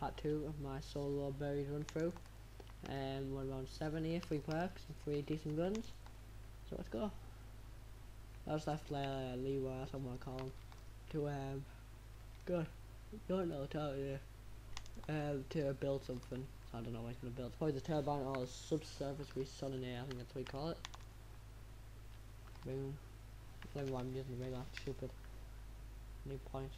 part 2 of my solo berries run through. We're around 70 free perks and 3 decent guns. So let's go. I just left Leroy, that's what I want to call him, to go. Don't know, to build something. So I don't know what he's gonna build. It's probably the turbine or the subsurface resonator, I think that's what we call it. Boom. I don't know why I'm using the rig, that's stupid. New point.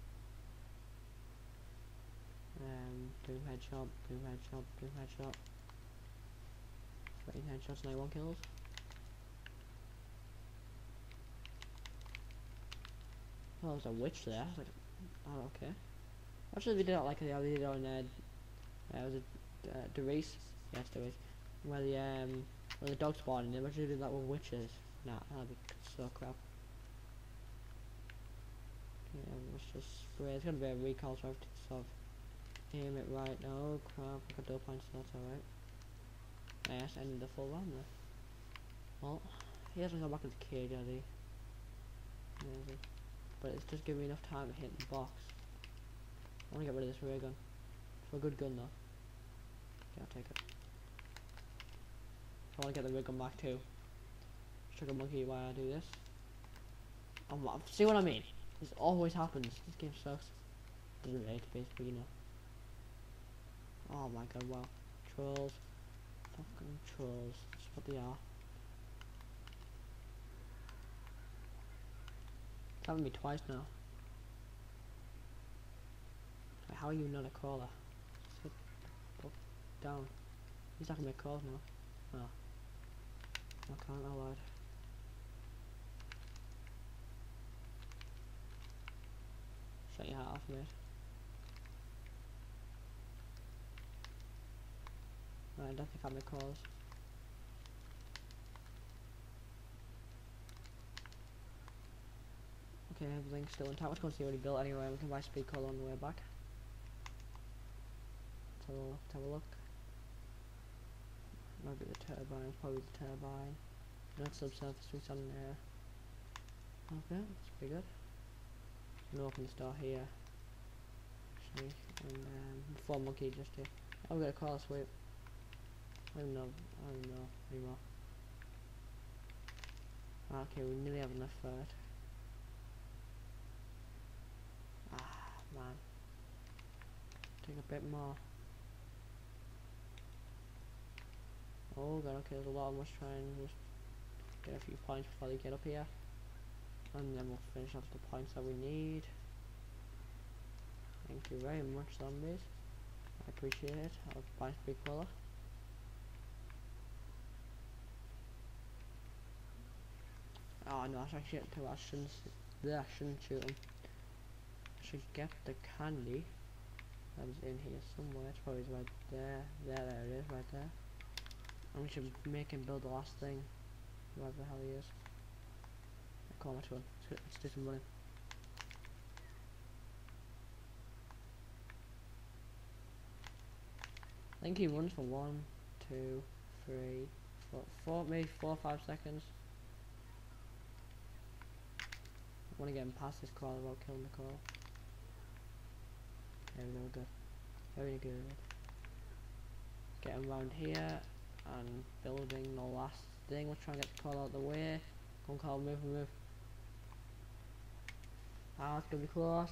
Doom headshot, doom headshot, doom headshot. 13 headshots, 91 kills. Oh, there's a witch there. I was like, oh, okay. Actually, we did it like we did it on, was it Derice? Yes, Derice. Where the dog spawned in there. Imagine doing that with witches. Nah, that'd be so crap. Yeah, let's just spray. It's gonna be a recall, so I have to sort of aim it right. Oh crap, I got 2 points, so that's alright. Yes, ended the full round there. Well, he hasn't gone back into the cage, has he? Maybe. But it's just giving me enough time to hit the box. I want to get rid of this ray gun. For a good gun though. Okay, I'll take it. I want to get the ray gun back too. Sugar monkey while I do this. See what I mean? This always happens. This game sucks. Doesn't relate to basically, you know. Oh my god, wow. Trolls. Fucking trolls. That's what they are. It's happened to me twice now. Like, how are you not a crawler? Sit down. He's not gonna make calls now. Oh. I can't, I lied. Shut your hat off, mate. Right, I don't think I make calls. Okay, everything's still intact. Let's go and see what he built anyway. We can buy speed call on the way back. Let's have a look, let's have a look. Might be the turbine, probably the turbine. Not subsurface, we on there. Okay, that's pretty good. I'm gonna open this door here. Actually, and before monkey just here. I'm gonna call a sweep. I don't know anymore. Okay, we nearly have enough for it. Ah, man. Take a bit more. Oh god, okay, there's a lot of us trying to just get a few points before they get up here. And then we'll finish off the points that we need. Thank you very much, zombies. I appreciate it. I'll buy speed crawler. Oh no, I shouldn't do that. I shouldn't shoot him. I should get the candy that is in here somewhere. It's probably right there. There it is, right there. And we should make him build the last thing. Whatever the hell he is. Come on, let's do some running. I think he runs for 1, 2, 3, 4, maybe 4 or 5 seconds. I want to get him past this crawler without killing the crawler. There we go, good. Very good. Get him around here and building the last thing. We'll try and get the crawler out of the way. Come on, crawler, move, move. Ah, it's gonna be close.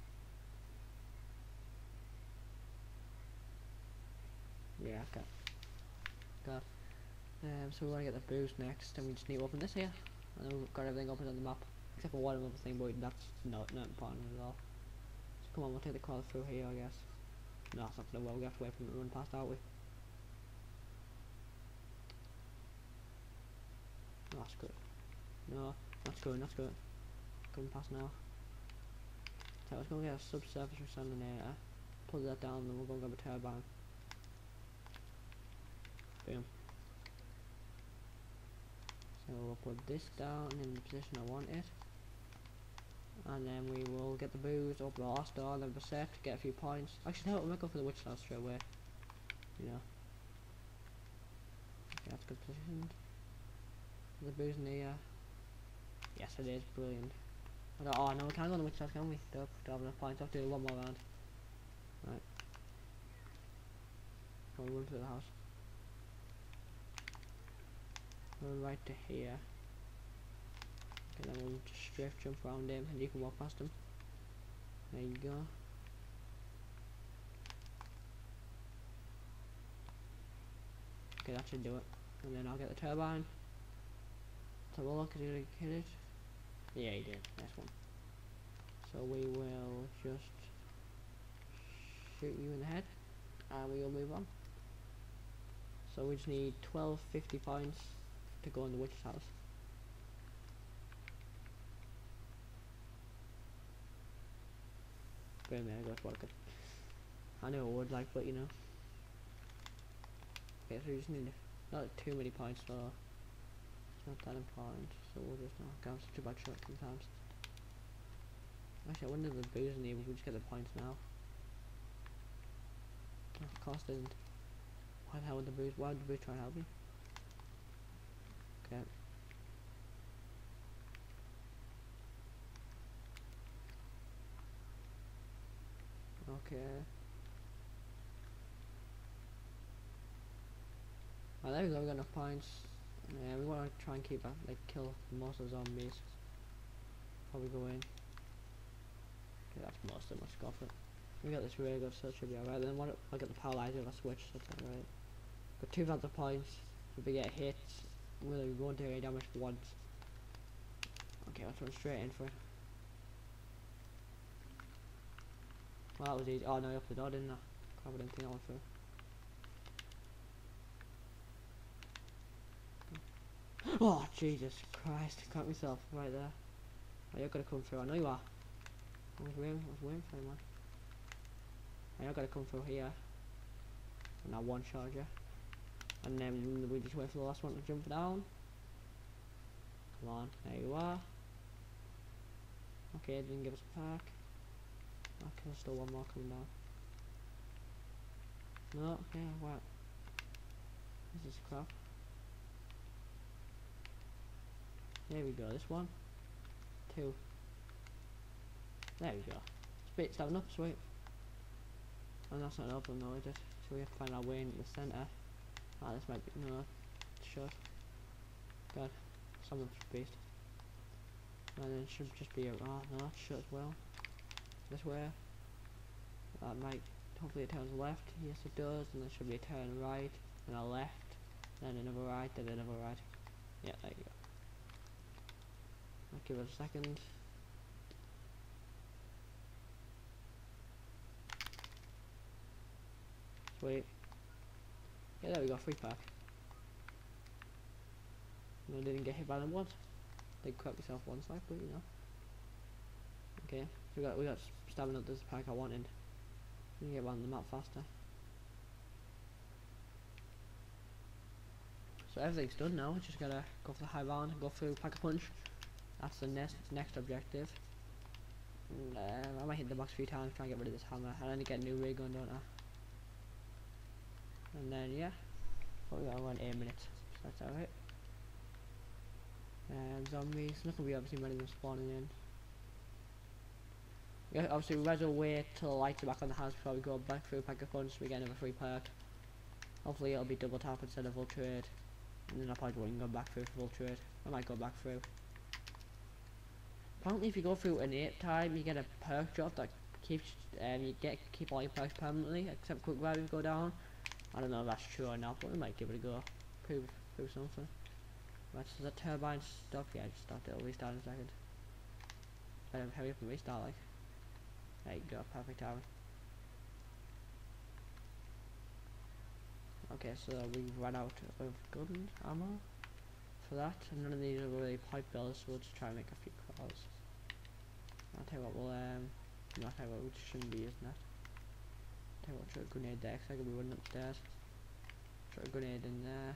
Yeah, okay. God. So we want to get the boost next, and we just need to open this here, and then we've got everything open on the map, except for one other thing, but that's not important at all. So come on, we'll take the crawler through here, I guess. No, it's not gonna well. We have to wait for them to run past, aren't we? Oh, that's good. No, that's good. That's good. Coming past now. So let's go get a subsurface resonator. Pull that down, and then we'll go grab a turbine. Boom. So we'll put this down in the position I want it. And then we will get the booze, open the last door, then reset, get a few points. Actually no, we'll go for the witch last straight away. You know. Okay, that's good positioned. The booze in here. Yes it is, brilliant. Oh no, we can't go on the witch last, can we? Don't have enough points, I'll have to do one more round. Right. I'll run through the house. Run right to here. Okay, then we'll just strafe jump around him and you can walk past him. There you go. Okay, that should do it. And then I'll get the turbine. Let's have a look. Is he gonna hit it? Yeah, he did. Nice one. So we will just shoot you in the head and we will move on. So we just need 1250 points to go in the witch's house. Wait a minute, I got working. I knew it would, like, but you know. Okay, so we just need not too many points, so it's not that important. So we'll just knock out such a bad shot sometimes. Actually, I wonder if the booze in here, we just get the points now. Oh, of course it isn't. Why the hell would the booze? Why would the booze try and help me? Okay. Okay. Oh, there we go, we got enough points. Yeah, we want to try and keep like kill most of the zombies. Probably go in. Okay, that's most of them, let's go for it. We got this really good, so it should be alright. Then what I get the paralyzer if I switch, that's alright. Got 2,000 points. If we get hit, we won't do any damage for once. Okay, let's run straight in for it. Well, that was easy. Oh no, I opened the door, didn't I? Crap, I didn't think I went through. Oh, Jesus Christ, I caught myself right there. Oh, you're gonna come through, I know you are. I was waiting for you, man. Oh, you're gonna come through here. And now one charger. And then we just wait for the last one to jump down. Come on, there you are. Okay, it didn't give us a pack. Okay, there's still one more coming down. No, yeah, what? This is crap. There we go, this one. 2. There we go. Spit's having up, sweet. And that's not open though, is it? So we have to find our way into the centre. Ah, this might be, no, shut. God, someone's beast. And then it should just be a, oh no, it's shut as well. This way. That might, hopefully it turns left. Yes it does, and there should be a turn right, and a left, then another right, then another right. Yeah, there you go. I'll give it a second. Sweet. Yeah, there we go, free pack. No, I didn't get hit by them once. Did crap myself once, like, but you know. Okay, so we got stamina. This pack I wanted. We can get around the map faster. So everything's done now. Just gotta go for the high round and go through Pack a Punch. That's the next objective. And, I might hit the box a few times, try and get rid of this hammer. I only get a new ray gun, don't I? And then yeah, probably got around 8 minutes. So that's alright. Zombies, not gonna be obviously many of them spawning in. Yeah, obviously we might as well wait till the lights are back on the house before we go back through Pack a Punch so we get another free perk. Hopefully it'll be double tap instead of full trade. And then I probably won't go back through for full trade. I might go back through. Apparently if you go through an 8 time you get a perk drop that keeps keep all your perks permanently except quick grab if you go down. I don't know if that's true or not, but we might give it a go. Prove something. Right, so the turbine stop, yeah, just stopped it, it'll restart in a second. Better hurry up and restart, like. There you go, perfect timing. Okay, so we've run out of gun ammo for that, and none of these are really pipe builders, so we'll just try and make a few calls. I'll tell you what, no, I'll tell you what, we shouldn't be using that. I'll tell you what, throw a grenade there, because I could be running upstairs. Throw a grenade in there.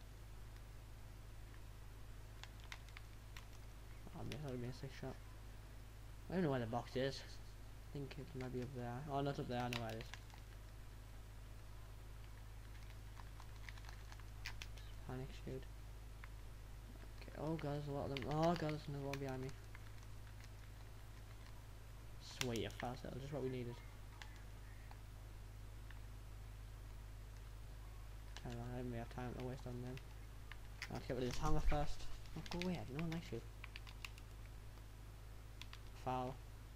Oh, man, that'll be a 6 shot. I don't know where the box is. I think it might be up there. Oh, not up there, I know where it is. Panic shoot. Okay, oh god, there's a lot of them. Oh god, there's another one behind me. Sweet, a fast hill, just what we needed. then we have time to waste on them. I'll get rid of this hammer first. Oh, go away, no one likes you. Foul.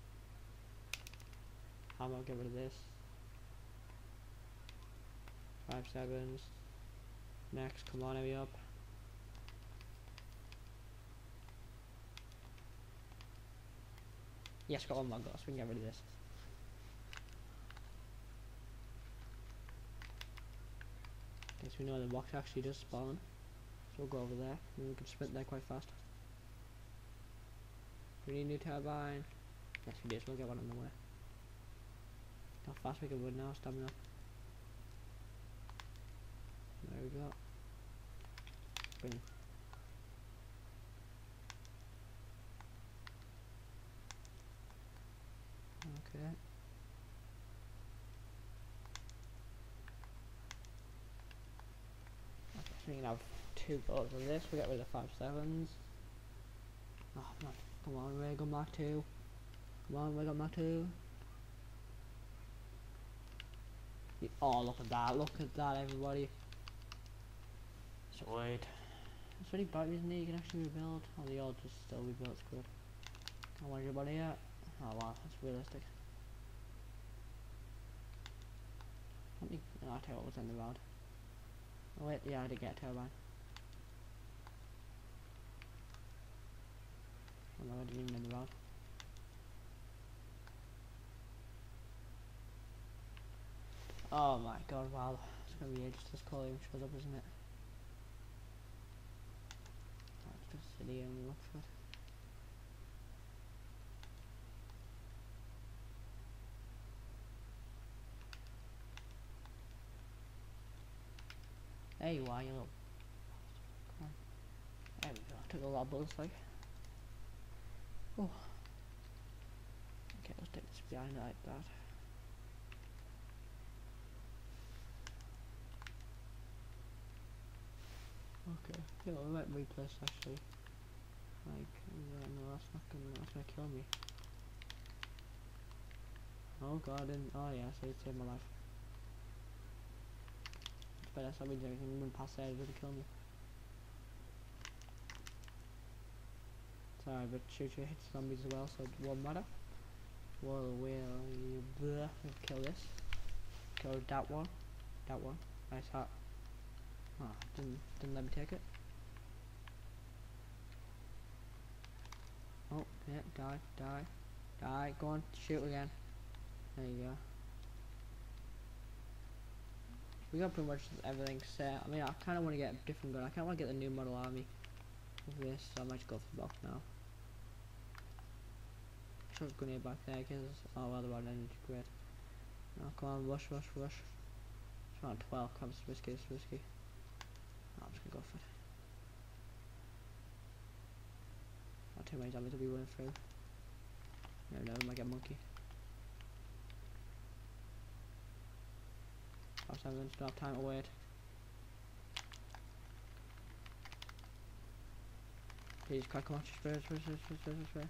Hammer, get rid of this. 5 sevens. Next, come on, hurry up. Yes, got one more ghost, we can get rid of this. Okay, so we know the box actually does spawn. So we'll go over there, and we can sprint there quite fast. We need a new turbine. Yes, we do, so we'll get one on the way. How fast we can run now, stamina. There we go. Boom. Okay. Okay, so we can have 2 goals on this. We get rid of 5 sevens. Oh man, come on, we got Mark 2. Come on, we got Mark 2. Oh, look at that, everybody. Sweet. It's really bright, isn't it? You can actually rebuild. Oh, the old just still rebuilt, it's good. Can't want everybody yet. Oh wow, that's realistic. I'll tell you what was in the road. Oh wait, yeah, I did get a turbine. Oh no, I didn't even in the road. Oh my god, wow. It's gonna be ages till this call even shows up, isn't it? Let's just sit here and look for it. There you are, you little. Come on. There we go. I took a lot of bullets, like. Oh. Okay, let's take this behind like that. Okay, yeah, we might replace actually. Like, no, that's gonna kill me. Oh god, oh yeah, so it saved my life. It's better, so that means everything run past there, it doesn't kill me. Sorry, but shoot hits zombies as well, so it won't matter. Well, we'll kill this. Kill that one. That one. Nice hat. Ah, didn't let me take it. Oh, yeah, die, go on, shoot again. There you go. We got pretty much everything set. I mean, I kind of want to get a different gun. I kind of want to get the new model army with this, so I might go for the box now. Chuck gun here back there, because, oh well, the one energy grid. Oh, come on, rush. It's around 12, come, it's risky. Oh, I'm just gonna go for it. Not too many zombies will be running through. No, we might get monkey. 5 sevens, don't have time to wait. Please, come on, spray.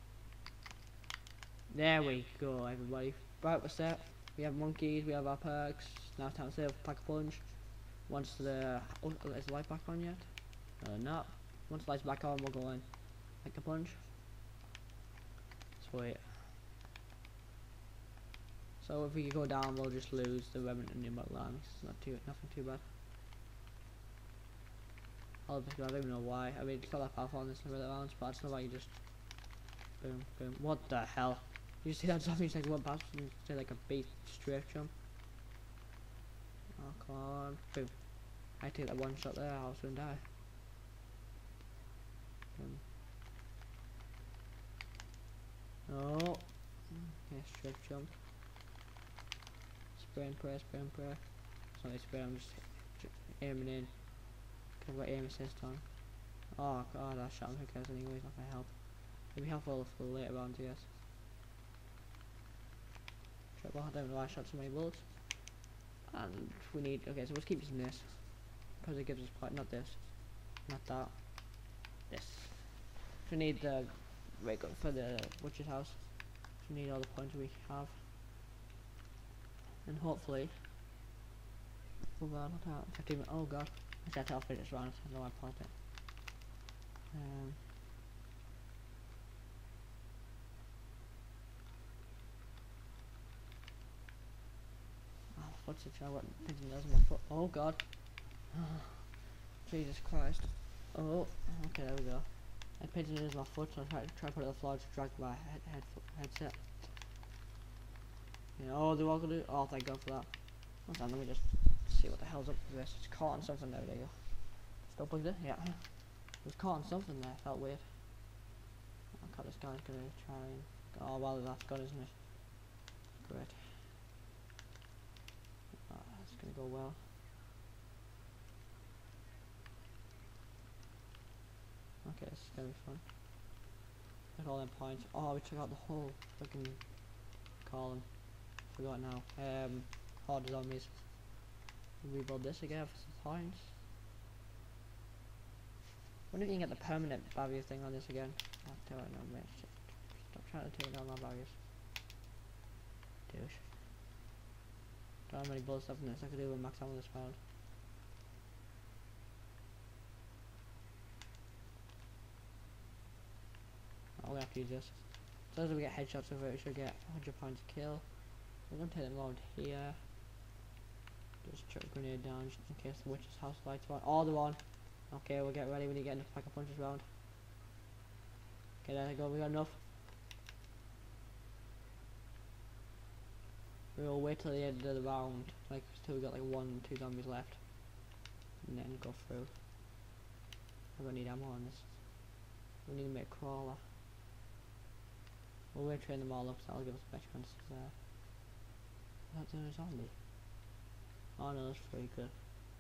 There we go, everybody. Right, we're set. We have monkeys, we have our perks. Now time to save, pack a punch. Once the is the light back on yet? No. Once the light's back on, we'll go in. Pack a punch. Sweet. So if we go down, we'll just lose the remnant and new model armies. It's nothing too bad. I don't even know why. I mean, it's not that powerful on this number of rounds, but I just know why you just boom. What the hell? You see that zombie like one pass and say like a bait strafe jump. Oh come on, boom. I take that one shot there, I'll soon die. Oh, yeah, strafe jump. Spray and pray. It's not really spray, I'm just aiming in. Cause I've got aim assist on. Oh god, that shot, who cares anyway, it's not gonna help. It'll be helpful for later rounds, I guess. Well, I don't know why I shot so many bullets. And we need, okay, so let's keep using this. Because it gives us quite, not this. Not that. This. We need the ray gun for the butcher's house. So we need all the points we have. And hopefully Oh god, what time? 15 minutes. Oh god. I tried to tell finish round. I don't know why I paused it. Oh, my foot's itching. I've got pigeon nails in my foot. Oh god. Jesus Christ. Oh, okay, there we go. I pigeon nails in my foot, so I try to put it on the floor to drag my headset. You know, oh, do I do? Oh, thank God for that. Hold on, let me just see what the hell's up with this. It's caught on something there. There you go. Still plugged in? Yeah. It was caught on something there. Felt weird. I thought this guy's gonna try and. Oh, well, that's gone, isn't it? Great. Oh, it's gonna go well. Okay, this is gonna be fun. Look at all them points. Oh, we took out the whole fucking column. Forgot now. Hard zombies. Rebuild this again for some points. Wonder if you can get the permanent barrier thing on this again. Oh, do it, no, mate. Stop trying to take down my barriers. Douche. Don't have many bullets left in this. I could do with max ammo this round. Oh, we have to use this. So as we get headshots of it, we should get 100 points a kill. We're gonna take them around here. Just chuck a grenade down just in case the witch's house lights are on. Oh, they're on. Okay, we'll get ready when you get enough pack of punches round. Okay, there we go. We got enough. We'll wait till the end of the round, like till we got like 1 or 2 zombies left, and then go through. We're gonna need ammo on this. We need to make a crawler. We'll train them all up, so that'll give us better chances there. That's a zombie. Oh no, that's pretty good.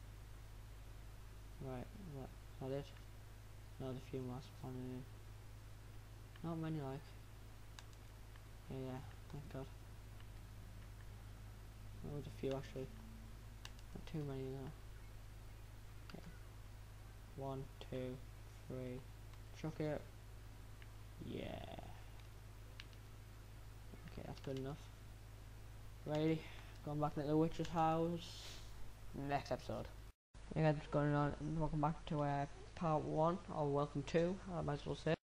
Right, is that it? No, there's a few more spawning in. Not many, like. Yeah, thank God. Oh, there's a few actually. Not too many though. Okay. 1, 2, 3. Chuck it. Yeah. Okay, that's good enough. Ready? Going back into the witch's house. Next episode. Hey guys, what's going on? Welcome back to part 1, or welcome to, I might as well say.